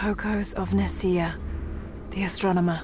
Kokos of Nicaea, the astronomer.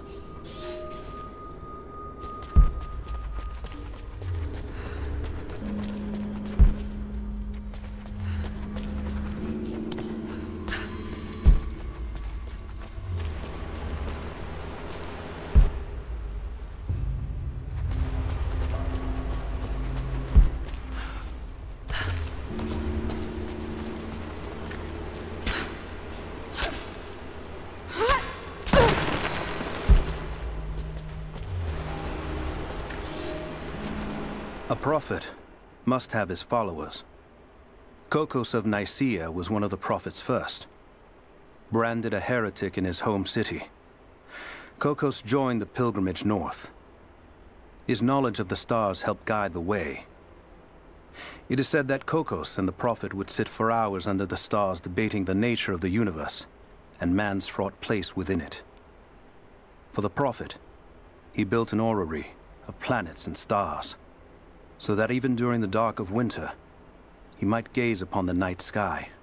A prophet must have his followers. Kokos of Nicaea was one of the prophets first. Branded a heretic in his home city, Kokos joined the pilgrimage north. His knowledge of the stars helped guide the way. It is said that Kokos and the prophet would sit for hours under the stars debating the nature of the universe and man's fraught place within it. For the prophet, he built an orrery of planets and stars, so that even during the dark of winter, he might gaze upon the night sky.